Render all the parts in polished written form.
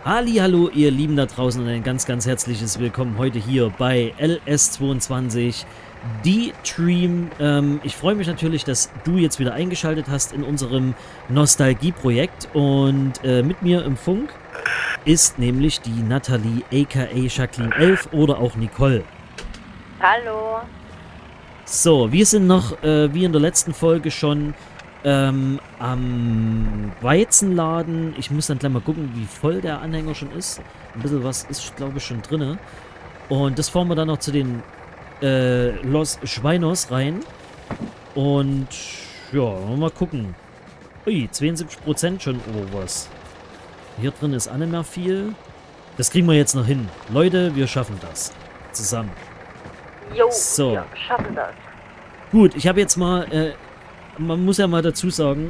Hallo, ihr Lieben da draußen und ein ganz herzliches Willkommen heute hier bei LS22 D-Dream. Ich freue mich natürlich, dass du jetzt wieder eingeschaltet hast in unserem Nostalgie-Projekt und mit mir im Funk ist nämlich die Nathalie aka Jacqueline 11 oder auch Nicole. Hallo. So, wir sind noch, wie in der letzten Folge schon, am Weizenladen. Ich muss dann gleich mal gucken, wie voll der Anhänger schon ist. Ein bisschen was ist, glaube ich, schon drin. Und das fahren wir dann noch zu den Los Schweinos rein. Und ja, mal gucken. Ui, 72% schon. Oh, was. Hier drin ist auch nicht mehr viel. Das kriegen wir jetzt noch hin. Leute, wir schaffen das. Zusammen. Jo, So. wir schaffen das. Gut, ich habe jetzt mal, man muss ja mal dazu sagen,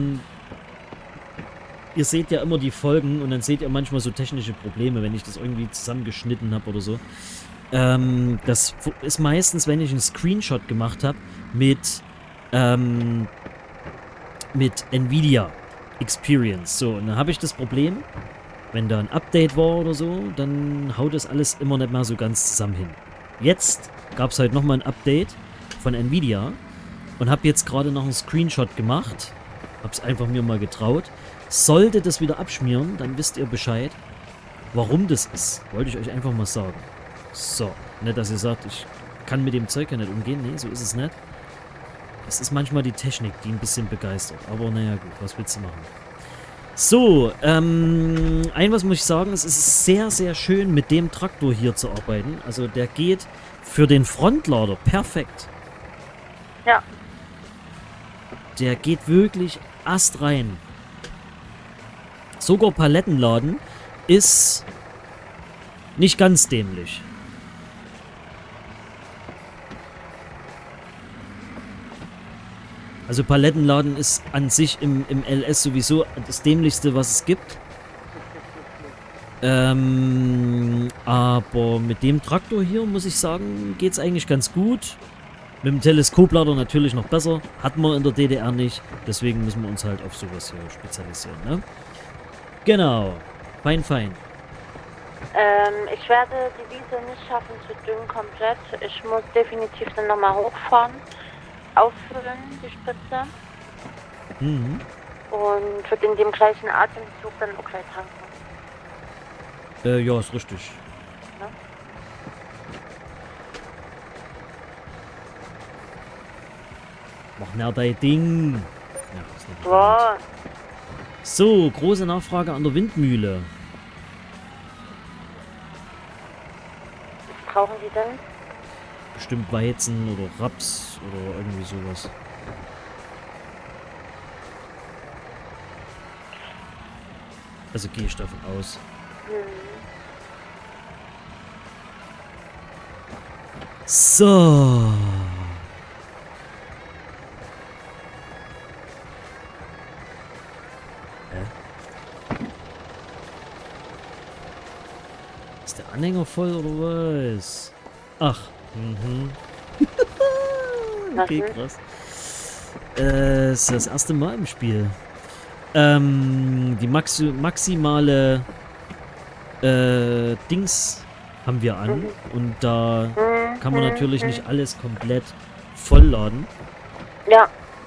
ihr seht ja immer die Folgen und dann seht ihr manchmal so technische Probleme, wenn ich das irgendwie zusammengeschnitten habe oder so. Das ist meistens, wenn ich einen Screenshot gemacht habe mit Nvidia Experience. So, und dann habe ich das Problem, wenn da ein Update war oder so, dann haut das alles immer nicht mehr so ganz zusammen hin. Jetzt gab es halt nochmal ein Update von Nvidia und habe jetzt gerade noch einen Screenshot gemacht. Habe es einfach mir mal getraut. Sollte das wieder abschmieren, dann wisst ihr Bescheid, warum das ist. Wollte ich euch einfach mal sagen. So, nicht, dass ihr sagt, ich kann mit dem Zeug ja nicht umgehen. Nee, so ist es nicht. Es ist manchmal die Technik, die ein bisschen begeistert. Aber naja, gut, was willst du machen? So, was muss ich sagen, es ist sehr schön, mit dem Traktor hier zu arbeiten. Also der geht für den Frontlader perfekt. Ja. Der geht wirklich astrein. Sogar Palettenladen ist nicht ganz dämlich. Also Palettenladen ist an sich im LS sowieso das Dämlichste, was es gibt. Aber mit dem Traktor hier, muss ich sagen, geht es eigentlich ganz gut. Mit dem Teleskoplader natürlich noch besser. Hatten wir in der DDR nicht. Deswegen müssen wir uns halt auf sowas hier spezialisieren, ne? Genau. Fein. Ich werde die Wiese nicht schaffen zu düngen komplett. Ich muss definitiv dann nochmal hochfahren, auffüllen, die Spritze. Mhm. Und wird in dem gleichen Atemzug dann auch gleich tanken. Ja, ist richtig. Ne? Mach mehr dein Ding. Ja, ist nicht Boah, so, große Nachfrage an der Windmühle. was brauchen Sie denn? Bestimmt Weizen oder Raps oder irgendwie sowas. Also gehe ich davon aus. So. Ist der Anhänger voll oder was? Ach. Mhm. Okay, krass. Ist das erste Mal im Spiel. Die maximale Dings haben wir an. Und da kann man natürlich nicht alles komplett vollladen. Ja.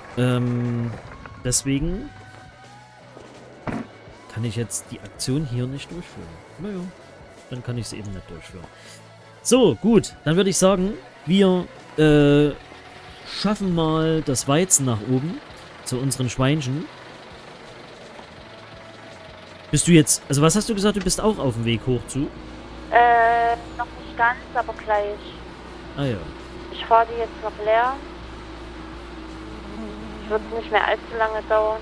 Deswegen kann ich jetzt die Aktion hier nicht durchführen. Naja, dann kann ich sie eben nicht durchführen. So, gut. Dann würde ich sagen, wir schaffen mal das Weizen nach oben zu unseren Schweinchen. Bist du jetzt... Also was hast du gesagt? Du bist auch auf dem Weg hoch zu? Noch nicht ganz, aber gleich. Ah ja. Ich fahre die jetzt noch leer. Wird nicht mehr allzu lange dauern.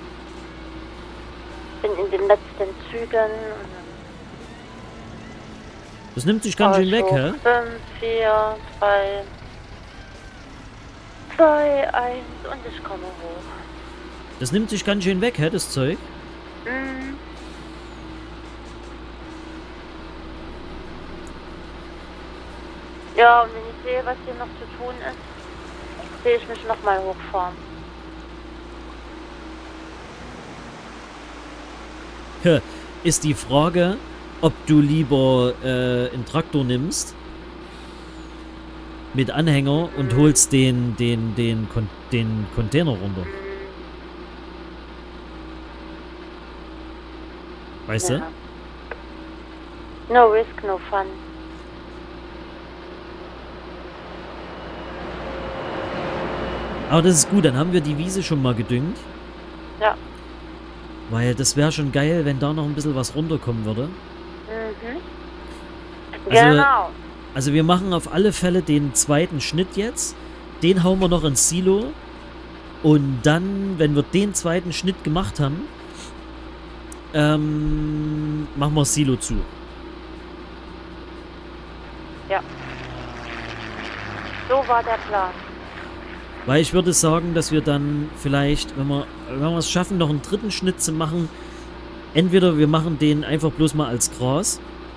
Bin in den letzten Zügen. Und Das nimmt sich ganz schön weg, hä? 5, 4, 3, 2, 1 und ich komme hoch. Das nimmt sich ganz schön weg, hä, das Zeug? Mhm. Ja, und wenn ich sehe, was hier noch zu tun ist, sehe ich mich nochmal hochfahren. ist die Frage, ob du lieber einen Traktor nimmst mit Anhänger und holst den Container runter. Weißt du? Ja. No risk, no fun. Aber das ist gut, dann haben wir die Wiese schon mal gedüngt. Ja. Weil das wäre schon geil, wenn da noch ein bisschen was runterkommen würde. Mhm. Also, Genau. Also wir machen auf alle Fälle den zweiten Schnitt jetzt. Den hauen wir noch ins Silo. Und dann, wenn wir den zweiten Schnitt gemacht haben, machen wir das Silo zu. Ja. So war der Plan. Weil ich würde sagen, dass wir dann vielleicht, wenn wir es schaffen, noch einen dritten Schnitt zu machen, entweder wir machen den einfach bloß mal als Gras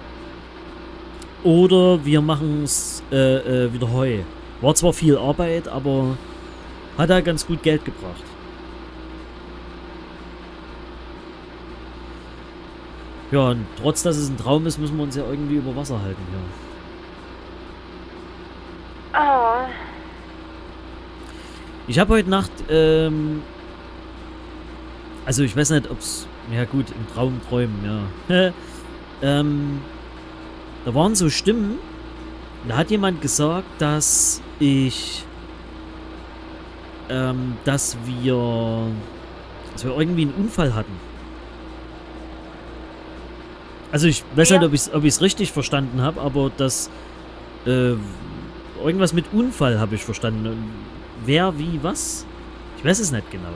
oder wir machen es wieder Heu. War zwar viel Arbeit, aber hat halt ganz gut Geld gebracht. Ja, und trotz, dass es ein Traum ist, müssen wir uns ja irgendwie über Wasser halten, ja. Oh. Ich habe heute Nacht, also ich weiß nicht, ob's, ja gut, im Traum träumen, ja. Da waren so Stimmen, da hat jemand gesagt, dass dass wir irgendwie einen Unfall hatten. Also ich weiß Ja. nicht, ob ich es richtig verstanden habe, aber das, irgendwas mit Unfall habe ich verstanden. Wer, wie, was? Ich weiß es nicht genau.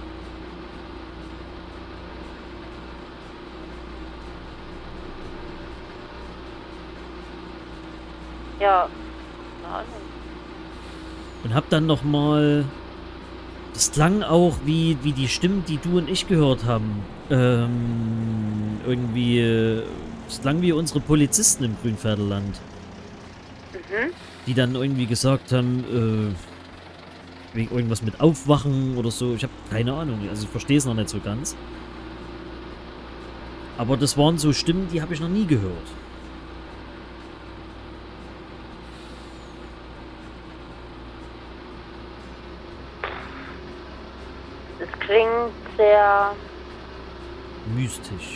Ja. Keine Ahnung. Und hab dann nochmal... Das klang auch wie die Stimmen, die du und ich gehört haben. Irgendwie... Es klang wie unsere Polizisten im Grünpferdeland. Mhm. Die dann irgendwie gesagt haben, wegen irgendwas mit Aufwachen oder so. Ich habe keine Ahnung. Also ich verstehe es noch nicht so ganz. Aber das waren so Stimmen, die habe ich noch nie gehört. Es klingt sehr Mystisch.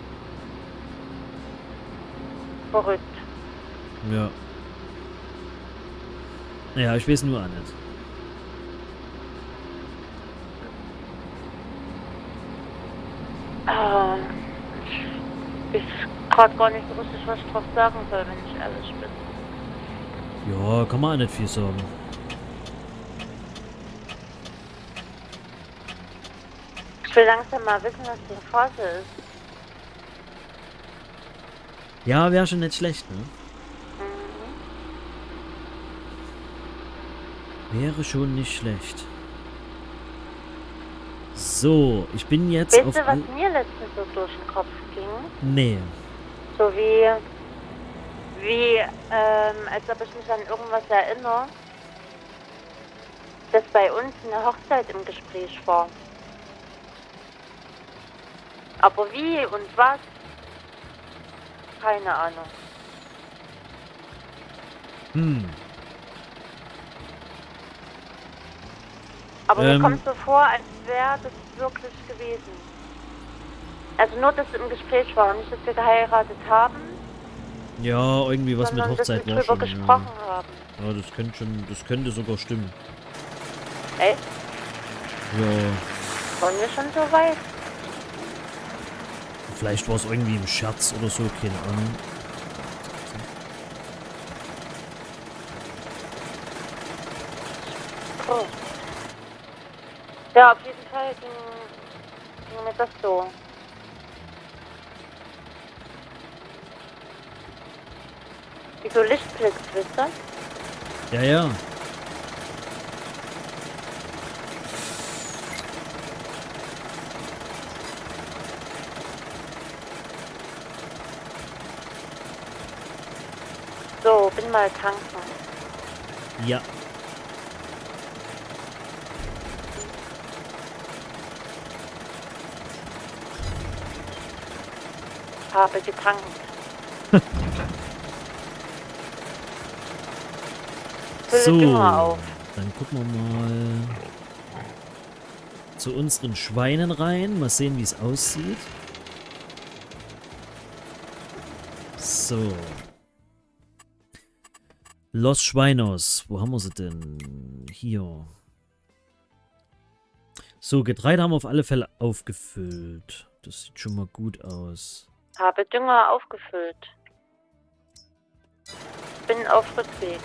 verrückt. Ja. Naja, ich weiß nur auch nicht. Ich weiß gerade gar nicht so richtig, was ich drauf sagen soll, wenn ich ehrlich bin. Ja, kann man auch nicht viel sagen. Ich will langsam mal wissen, was die Phase ist. Ja, wäre schon nicht schlecht, ne? Wäre schon nicht schlecht. So, ich bin jetzt Weißt auf... du, was mir letztens so durch den Kopf ging? Nee. So als ob ich mich an irgendwas erinnere, dass bei uns eine Hochzeit im Gespräch war. Aber wie und was? Keine Ahnung. Aber mir kommt so vor, als wäre das wirklich gewesen. Also nur, dass es im Gespräch war, nicht, dass wir geheiratet haben. Ja, irgendwie was mit sondern Hochzeit dass wir war drüber schon. gesprochen Ja. haben. Ja, das könnte sogar stimmen. Echt? Ja, Waren wir schon so weit? vielleicht war es irgendwie im Scherz oder so, keine Ahnung. Oh. Ja, auf jeden Fall ging mir das so. Wie so Lichtblitz, wisst ihr? Ja, ja. So, bin mal tanken. Ja. Habe getankt. Fülle Dünger auf. Dann gucken wir mal zu unseren Schweinen rein. Mal sehen, wie es aussieht. So. Los Schweinos. Wo haben wir sie denn? Hier. So, Getreide haben wir auf alle Fälle aufgefüllt. Das sieht schon mal gut aus. Habe Dünger aufgefüllt. Bin auf Rückweg.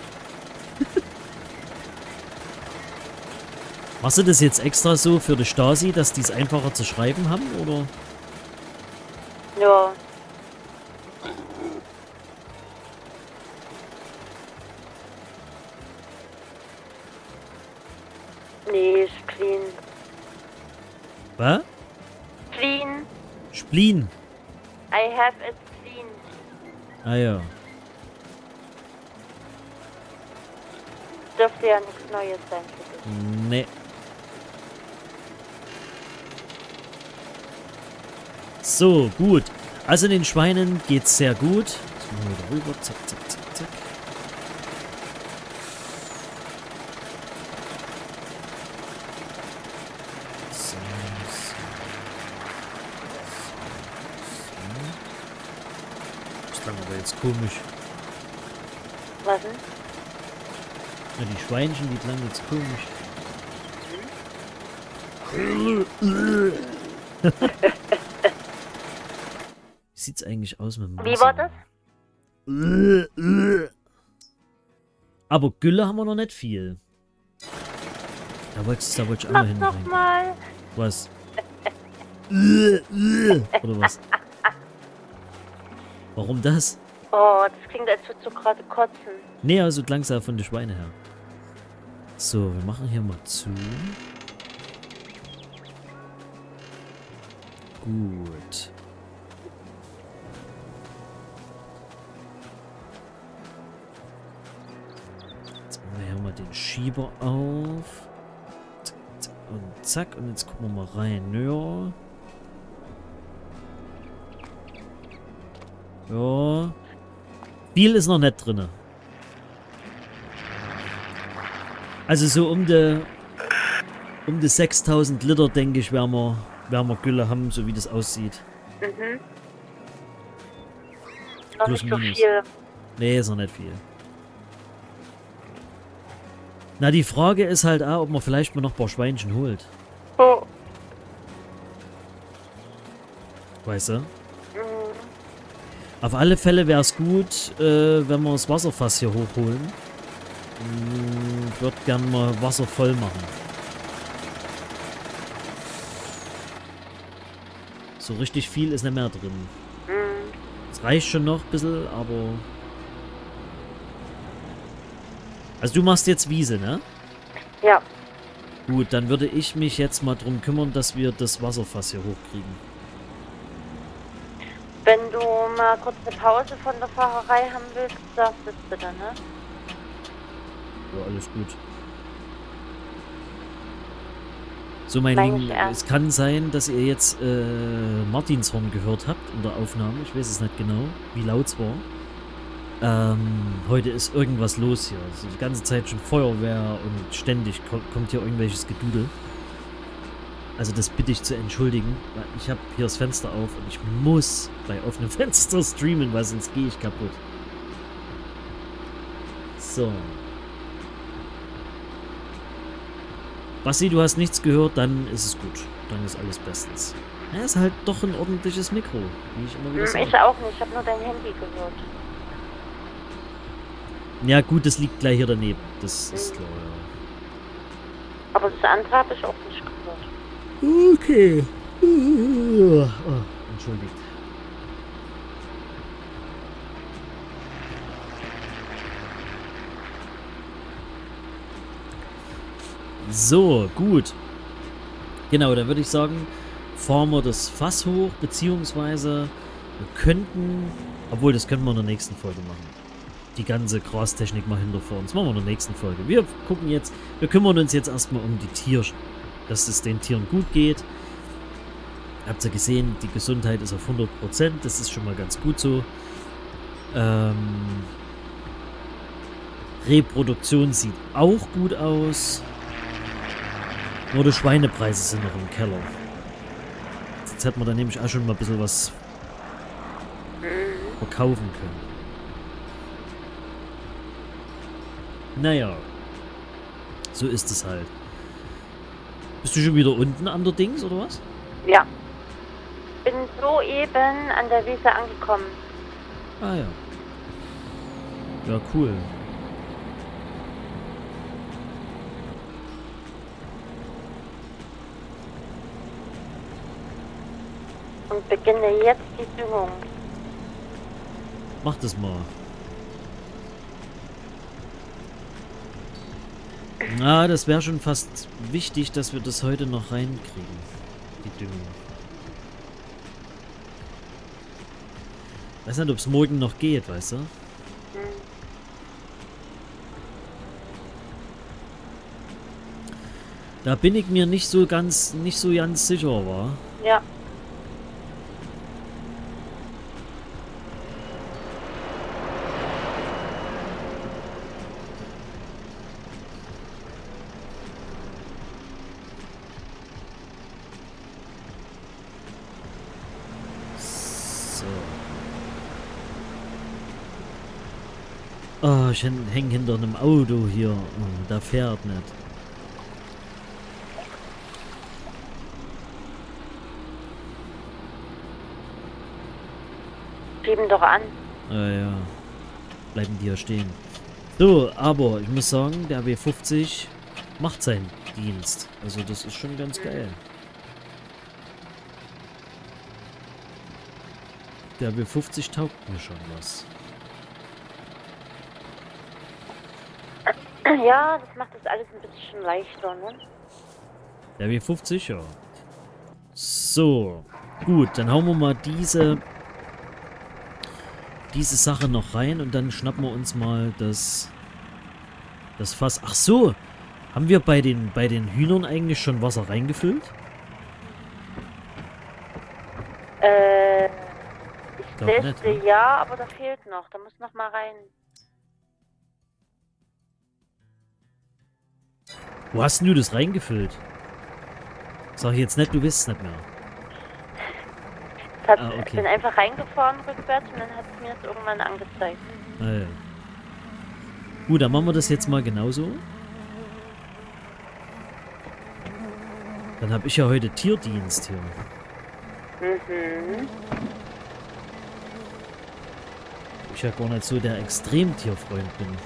Machst du das jetzt extra so für die Stasi, dass die es einfacher zu schreiben haben, oder? Ja. Nee, Spleen. Was? Spleen. Spleen. I have a spleen. Ah ja. Dürfte ja nichts Neues sein für dich. Nee. So, gut. Also den Schweinen geht's sehr gut. Jetzt machen wir wieder rüber. Zack, zack, zack, zack. So, so. Das klang aber jetzt komisch. Was denn? Ja, die Schweinchen, die klangen jetzt komisch. Wie sieht's eigentlich aus mit dem Wasser? Wie war das? Aber Gülle haben wir noch nicht viel. Da wollte ich auch mal Mach doch hinbringen. mal. Was? Oder was? Warum das? Oh, das klingt, als würdest du gerade kotzen. Nee, also langsam von den Schweine her. So, wir machen hier mal zu. Gut. Jetzt machen wir hier mal den Schieber auf. Zack, zack und zack. Und jetzt gucken wir mal rein. Ja. Ja. Viel ist noch nicht drin. Also so um die 6000 Liter, denke ich, werden wir Gülle haben, so wie das aussieht. Mhm. Noch Plus nicht so minus. viel. Nee, ist noch nicht viel. Na, die Frage ist halt auch, ob man vielleicht mal noch ein paar Schweinchen holt. Oh. Weißt du? Mhm. Auf alle Fälle wäre es gut, wenn wir das Wasserfass hier hochholen. Ich würde gerne mal Wasser voll machen. So richtig viel ist nicht mehr drin. Mhm. Es reicht schon noch ein bisschen, aber... Also du machst jetzt Wiese, ne? Ja. Gut, dann würde ich mich jetzt mal drum kümmern, dass wir das Wasserfass hier hochkriegen. Wenn du mal kurz eine Pause von der Fahrerei haben willst, sagst du es bitte, ne? Ja, alles gut. So, mein Meine Lieben, ich ernst. es kann sein, dass ihr jetzt Martinshorn gehört habt in der Aufnahme. Ich weiß es nicht genau, wie laut es war. Heute ist irgendwas los hier. Also die ganze Zeit schon Feuerwehr und ständig kommt hier irgendwelches Gedudel. Also das bitte ich zu entschuldigen, weil ich habe hier das Fenster auf und ich muss bei offenem Fenster streamen, weil sonst gehe ich kaputt. So. Basti, du hast nichts gehört, dann ist es gut. Dann ist alles bestens. Ja, ist halt doch ein ordentliches Mikro, wie ich immer wieder sage. Ich auch nicht, ich habe nur dein Handy gehört. Ja gut, das liegt gleich hier daneben. Das ist klar, ja. Aber das andere habe ich auch nicht gehört. Okay. Oh, entschuldigt. So, gut. Genau, dann würde ich sagen, fahren wir das Fass hoch, beziehungsweise wir könnten, obwohl das können wir in der nächsten Folge machen. Die ganze Grastechnik mal hinterfahren. Das machen wir in der nächsten Folge. Wir gucken jetzt, wir kümmern uns jetzt erstmal um die Tiere, dass es den Tieren gut geht. Habt ihr gesehen, die Gesundheit ist auf 100%. Das ist schon mal ganz gut so. Reproduktion sieht auch gut aus. Nur die Schweinepreise sind noch im Keller. Jetzt hätten wir da nämlich auch schon mal ein bisschen was verkaufen können. Naja. So ist es halt. Bist du schon wieder unten an der Dings, oder was? Ja. Bin soeben an der Wiese angekommen. Ah ja. Ja, cool. Und beginne jetzt die Düngung. Mach das mal. Na, das wäre schon fast wichtig, dass wir das heute noch reinkriegen. Die Düngung. Weiß nicht, ob es morgen noch geht, weißt du? Da bin ich mir nicht so ganz sicher, war. Ja. So. Oh, ich häng hinter einem Auto hier. Oh, da fährt nicht. Schieben doch an. Ah ja. Bleiben die hier stehen. So, aber ich muss sagen, der W50 macht seinen Dienst. Also das ist schon ganz geil. Der W50 taugt mir schon was. Ja, das macht das alles ein bisschen leichter, ne? Der W50, ja. So. Gut, dann hauen wir mal diese Sache noch rein und dann schnappen wir uns mal das Fass. Ach so, haben wir bei den Hühnern eigentlich schon Wasser reingefüllt? Ich Glaub nicht, teste ne? ja, aber da fehlt noch. Da muss noch mal rein. Wo hast denn du das reingefüllt? Sag ich jetzt nicht, du weißt es nicht mehr. Ich bin einfach reingefahren rückwärts und dann hat es mir das irgendwann angezeigt. Ah, ja. Gut, dann machen wir das jetzt mal genauso. Dann habe ich ja heute Tierdienst hier. Mhm. Ich ja gar nicht so der Extremtierfreund bin.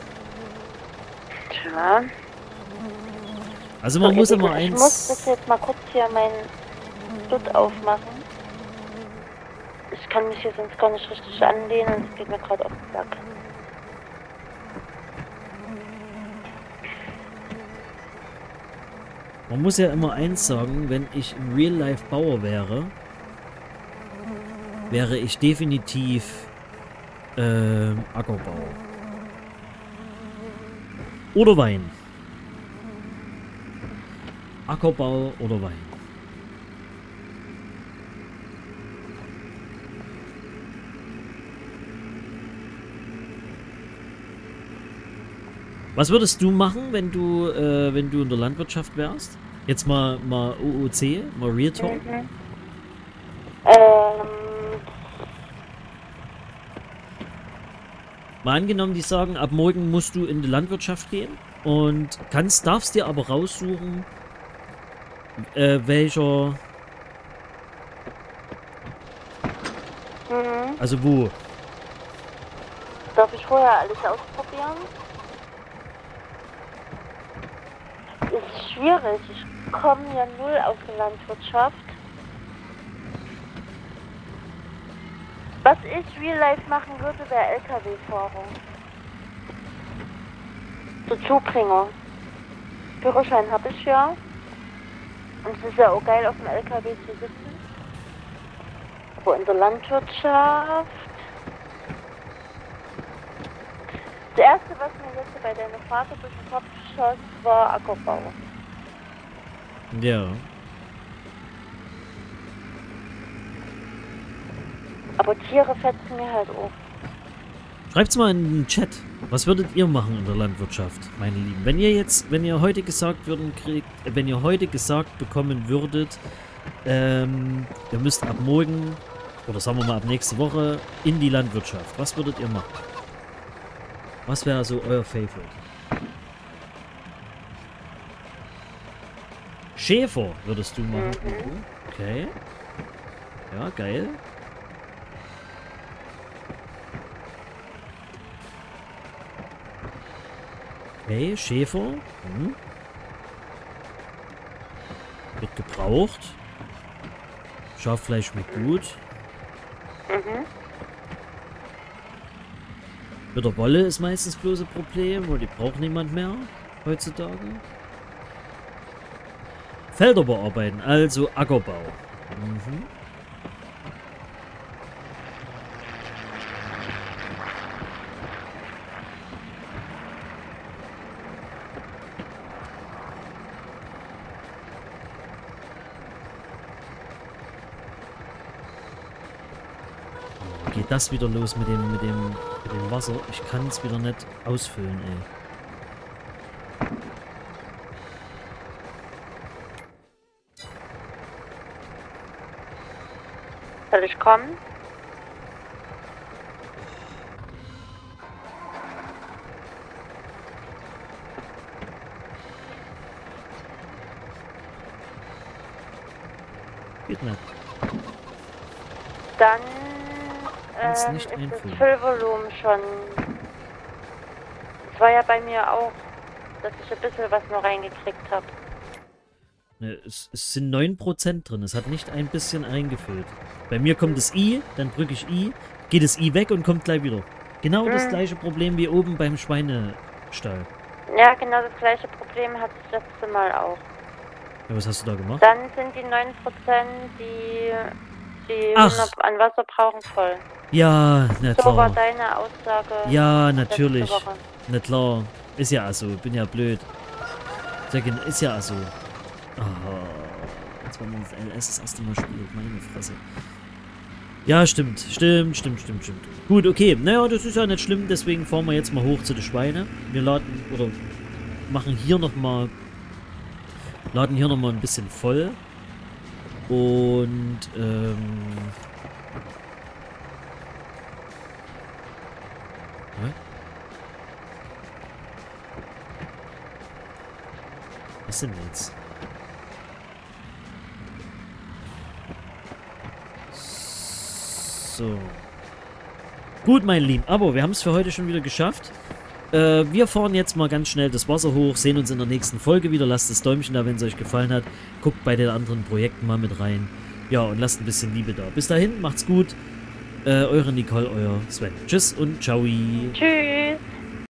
Tja. Also man muss immer Ich eins... muss das jetzt mal kurz hier meinen Dutt aufmachen. Ich kann mich hier sonst gar nicht richtig anlehnen und es geht mir gerade auf den Sack. Man muss ja immer eins sagen, wenn ich im Real Life Bauer wäre, wäre ich definitiv Ackerbau. Oder Wein. Ackerbau oder Wein. Was würdest du machen, wenn du in der Landwirtschaft wärst? Jetzt mal OOC, mal Real Talk. Mhm. Mal angenommen, die sagen, ab morgen musst du in die Landwirtschaft gehen und darfst dir aber raussuchen, welcher... Also wo? Darf ich vorher alles ausprobieren? Ist schwierig. Ich komme ja null aus der Landwirtschaft. Was ich real life machen würde, wäre LKW-Fahrer. So Zubringer. Führerschein habe ich ja. Und es ist ja auch geil, auf dem LKW zu sitzen. Aber in der Landwirtschaft... Das erste, was mir jetzt bei deinem Vater durch den Kopf schoss, war Ackerbau. Ja. Aber Tiere fetzen mir halt auch. Schreibt's mal in den Chat. Was würdet ihr machen in der Landwirtschaft, meine Lieben? Wenn ihr heute gesagt bekommen würdet, ihr müsst ab morgen, oder sagen wir mal ab nächste Woche, in die Landwirtschaft. Was würdet ihr machen? Was wäre so euer Favorite? Schäfer würdest du machen. Okay. Ja, geil. Okay, Schäfer. Wird gebraucht. Schaffleisch schmeckt gut. Mit der Wolle ist meistens bloß ein Problem, weil die braucht niemand mehr heutzutage. Felder bearbeiten, also Ackerbau. Geht das wieder los mit dem Wasser? Ich kann es wieder nicht ausfüllen, ey. Soll ich kommen? Geht nicht. Dann Kannst nicht ist das einfüllen. Füllvolumen schon. Es war ja bei mir auch, dass ich ein bisschen was noch reingekriegt habe. Ne, es sind 9% drin. Es hat nicht ein bisschen eingefüllt. Bei mir kommt das I, dann drücke ich I, geht das I weg und kommt gleich wieder. Genau das gleiche Problem wie oben beim Schweinestall. Ja, genau das gleiche Problem hatte ich letzte Mal auch. Ja, was hast du da gemacht? Dann sind die 9%, die 100 an Wasser brauchen, voll. Ja, na So war klar. deine Aussage. Ja, natürlich. letzte Woche. Na klar. Ist ja also. Bin ja blöd. Ist ja also. Oh, jetzt wollen wir das LS das erste Mal spielen. Meine Fresse. Ja, stimmt. Stimmt. Gut, okay. Naja, das ist ja nicht schlimm. Deswegen fahren wir jetzt mal hoch zu den Schweinen. Wir laden oder machen hier nochmal. Laden hier nochmal ein bisschen voll. Und, Hä? Was denn jetzt? So. Gut, meine Lieben. Aber wir haben es für heute schon wieder geschafft. Wir fahren jetzt mal ganz schnell das Wasser hoch, sehen uns in der nächsten Folge wieder. Lasst das Däumchen da, wenn es euch gefallen hat. Guckt bei den anderen Projekten mal mit rein. Ja, und lasst ein bisschen Liebe da. Bis dahin, macht's gut. Eure Nicole, euer Sven. Tschüss und ciao. Tschüss.